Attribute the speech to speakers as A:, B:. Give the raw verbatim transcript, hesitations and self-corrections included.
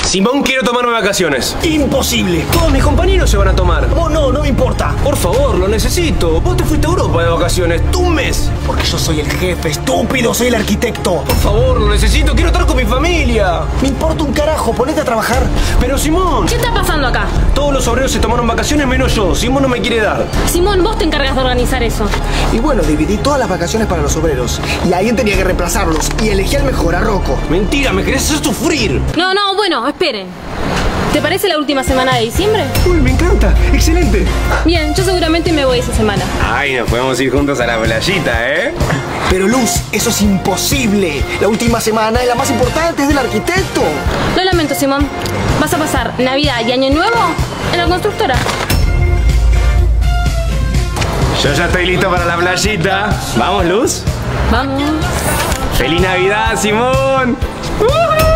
A: Simón, quiero tomarme vacaciones.
B: ¡Imposible!
A: Todos mis compañeros se van a tomar.
B: Vos no, no me importa.
A: Por favor, lo necesito. Vos te fuiste a Europa de vacaciones. ¡Tú un mes!
B: Porque yo soy el jefe, estúpido, soy el arquitecto.
A: Por favor, lo necesito. Quiero estar con mi familia.
B: Me importa un carajo, ponete a trabajar.
A: Pero Simón...
C: ¿Qué está pasando acá?
A: Todos los obreros se tomaron vacaciones menos yo. Simón no me quiere dar.
C: Simón, vos te encargas de organizar eso.
B: Y bueno, dividí todas las vacaciones para los obreros. Y alguien tenía que reemplazarlos. Y elegí al mejor, a Rocco.
A: Mentira, me querés hacer sufrir.
C: No, no, bueno, esperen. ¿Te parece la última semana de diciembre?
A: Uy, me encanta. Excelente.
C: Bien, yo seguramente me voy esa semana.
A: Ay, nos podemos ir juntos a la playita, ¿eh?
B: Pero Luz, eso es imposible. La última semana es la más importante, es del arquitecto.
C: Lo lamento, Simón. Vas a pasar Navidad y Año Nuevo en la constructora.
A: Yo ya estoy listo para la playita. ¿Vamos, Luz?
C: Vamos.
A: ¡Feliz Navidad, Simón! ¡Uh!